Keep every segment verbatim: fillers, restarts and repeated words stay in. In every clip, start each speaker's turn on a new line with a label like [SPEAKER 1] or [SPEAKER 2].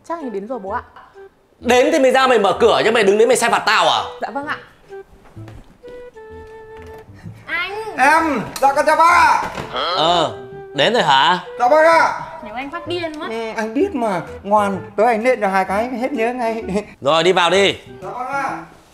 [SPEAKER 1] Chắc anh đến rồi bố ạ.
[SPEAKER 2] Đến thì mày ra mày mở cửa chứ mày đứng đấy mày sai phạt tao à?
[SPEAKER 1] Dạ vâng ạ. Anh.
[SPEAKER 3] Em, dạ con chào bác ạ.
[SPEAKER 2] Ờ, đến rồi hả?
[SPEAKER 3] Dạ bác ạ.
[SPEAKER 1] Nếu anh phát điên mất.
[SPEAKER 3] Ừ, anh biết mà, ngoan, tới anh nện cho hai cái hết nhớ ngay.
[SPEAKER 2] Rồi đi vào đi.
[SPEAKER 3] Dạ bác ạ.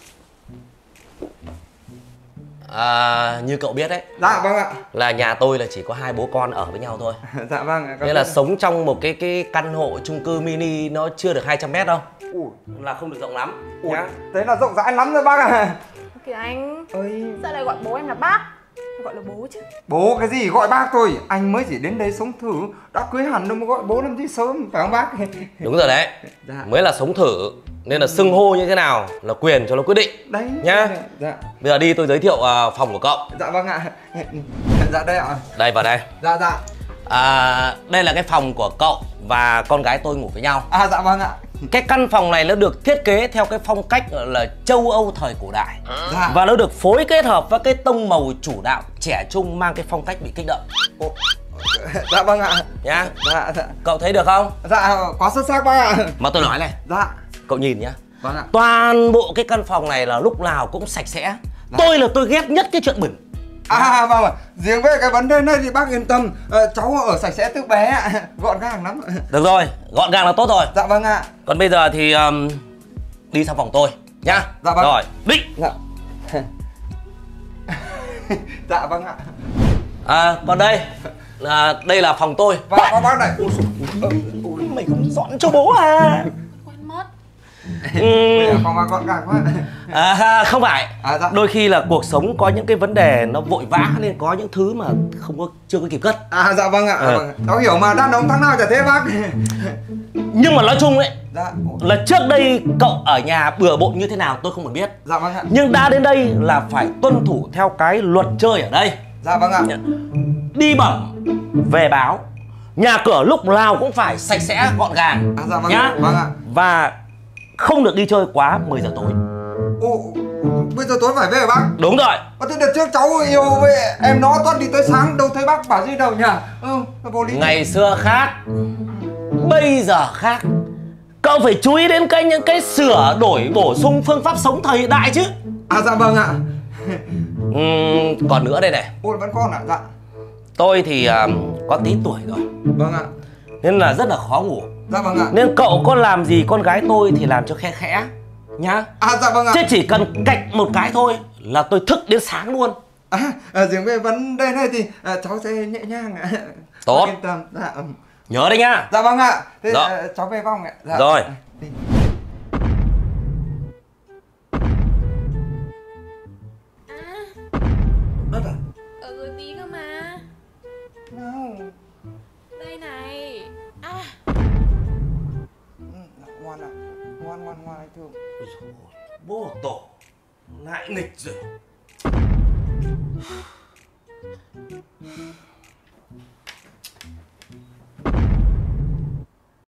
[SPEAKER 2] À, như cậu biết đấy.
[SPEAKER 3] Dạ vâng ạ.
[SPEAKER 2] Là nhà tôi là chỉ có hai bố con ở với nhau thôi.
[SPEAKER 3] Dạ vâng ạ.
[SPEAKER 2] Nghĩa là sống trong một cái cái căn hộ chung cư mini nó chưa được hai trăm mét đâu.
[SPEAKER 3] Ủa,
[SPEAKER 2] là không được rộng lắm.
[SPEAKER 3] ủa,
[SPEAKER 2] Nhá.
[SPEAKER 3] thế là rộng rãi lắm rồi bác ạ.
[SPEAKER 1] Kìa anh.
[SPEAKER 3] Ơi.
[SPEAKER 1] Sao lại gọi bố em là bác? Gọi là bố chứ.
[SPEAKER 3] Bố cái gì gọi bác tôi, anh mới chỉ đến đây sống thử, đã cưới hẳn đâu mà gọi bố làm gì sớm, phải không bác?
[SPEAKER 2] Đúng rồi đấy.
[SPEAKER 3] Dạ.
[SPEAKER 2] Mới là sống thử nên là xưng hô như thế nào là quyền cho nó quyết định.
[SPEAKER 3] Đấy.
[SPEAKER 2] Nhá.
[SPEAKER 3] Dạ.
[SPEAKER 2] Bây giờ đi tôi giới thiệu uh, phòng của cậu.
[SPEAKER 3] Dạ vâng ạ. Dạ đây ạ.
[SPEAKER 2] Đây vào đây.
[SPEAKER 3] Dạ dạ.
[SPEAKER 2] À, đây là cái phòng của cậu và con gái tôi ngủ với nhau.
[SPEAKER 3] À dạ vâng ạ.
[SPEAKER 2] Cái căn phòng này nó được thiết kế theo cái phong cách là châu Âu thời cổ đại.
[SPEAKER 3] Dạ.
[SPEAKER 2] Và nó được phối kết hợp với cái tông màu chủ đạo trẻ trung mang cái phong cách bị kích động.
[SPEAKER 3] Ồ. Dạ vâng ạ.
[SPEAKER 2] Nhá.
[SPEAKER 3] Dạ dạ.
[SPEAKER 2] Cậu thấy được không?
[SPEAKER 3] Dạ quá xuất sắc bác ạ.
[SPEAKER 2] Mà tôi nói này.
[SPEAKER 3] Dạ.
[SPEAKER 2] Cậu nhìn nhá.
[SPEAKER 3] Vâng ạ.
[SPEAKER 2] Toàn bộ cái căn phòng này là lúc nào cũng sạch sẽ.
[SPEAKER 3] Dạ.
[SPEAKER 2] Tôi là tôi ghét nhất cái chuyện bẩn.
[SPEAKER 3] À vâng ạ. Riêng về cái vấn đề này thì bác yên tâm, à, cháu ở sạch sẽ từ bé ạ. Gọn gàng lắm.
[SPEAKER 2] Được rồi, gọn gàng là tốt rồi.
[SPEAKER 3] Dạ vâng ạ.
[SPEAKER 2] Còn bây giờ thì um, đi sang phòng tôi nhá.
[SPEAKER 3] Dạ vâng.
[SPEAKER 2] Rồi, định.
[SPEAKER 3] Dạ. Dạ vâng ạ.
[SPEAKER 2] À, còn đây là đây là phòng tôi.
[SPEAKER 3] Và có bác này. Ôi,
[SPEAKER 2] Ôi, mày không dọn cho bố à?
[SPEAKER 1] Quên mất.
[SPEAKER 3] bây giờ phòng bác gọn gàng quá.
[SPEAKER 2] À, không phải.
[SPEAKER 3] À, dạ.
[SPEAKER 2] Đôi khi là cuộc sống có những cái vấn đề nó vội vã nên có những thứ mà không có chưa có kịp cất.
[SPEAKER 3] À dạ vâng ạ.
[SPEAKER 2] Ờ.
[SPEAKER 3] Vâng. Cháu hiểu mà, đàn ông thằng nào chả thế bác.
[SPEAKER 2] Nhưng mà nói chung ấy
[SPEAKER 3] Dạ.
[SPEAKER 2] là trước đây cậu ở nhà bừa bộn như thế nào tôi không còn biết.
[SPEAKER 3] Dạ vâng ạ.
[SPEAKER 2] Nhưng đã đến đây là phải tuân thủ theo cái luật chơi ở đây.
[SPEAKER 3] Dạ vâng ạ.
[SPEAKER 2] Đi bẩm về báo, nhà cửa lúc nào cũng phải sạch sẽ gọn gàng.
[SPEAKER 3] À, dạ vâng
[SPEAKER 2] nhá.
[SPEAKER 3] ạ. Vâng ạ.
[SPEAKER 2] Và không được đi chơi quá mười giờ tối.
[SPEAKER 3] Ồ, bây giờ tối phải về hả bác?
[SPEAKER 2] Đúng rồi.
[SPEAKER 3] Ờ, thế đợt trước cháu yêu với em nó toát đi tới sáng, đâu thấy bác bảo gì đâu nhỉ? Ừ, vô lý.
[SPEAKER 2] Ngày xưa khác, bây giờ khác. Cậu phải chú ý đến cái những cái sửa đổi bổ sung phương pháp sống thời hiện đại chứ.
[SPEAKER 3] À dạ vâng ạ.
[SPEAKER 2] Uhm, còn nữa đây này.
[SPEAKER 3] Ôi vẫn còn ạ. Dạ.
[SPEAKER 2] Tôi thì uh, có tí tuổi rồi
[SPEAKER 3] Vâng ạ.
[SPEAKER 2] nên là rất là khó ngủ.
[SPEAKER 3] Dạ vâng ạ.
[SPEAKER 2] Nên cậu có làm gì con gái tôi thì làm cho khe khẽ nhá.
[SPEAKER 3] À dạ vâng ạ.
[SPEAKER 2] Chứ chỉ cần cạch một cái thôi là tôi thức đến sáng luôn.
[SPEAKER 3] À, à riêng về vấn đề này thì à, cháu sẽ nhẹ nhàng ạ.
[SPEAKER 2] Tốt.
[SPEAKER 3] Yên tâm. Dạ. Ừ.
[SPEAKER 2] Nhớ đấy nhá.
[SPEAKER 3] Dạ vâng ạ. Thế
[SPEAKER 2] Rồi.
[SPEAKER 3] à, cháu về phòng ạ. Dạ.
[SPEAKER 2] Rồi.
[SPEAKER 3] Đi. Ất à?
[SPEAKER 1] Ờ rồi tí cơ mà.
[SPEAKER 3] No.
[SPEAKER 1] Đây này. À.
[SPEAKER 3] Ừ, ngoan ạ. Ngoan ngoan ngoan anh thương.
[SPEAKER 2] Ôi dồi ôi, bố tổ lại nghịch rồi.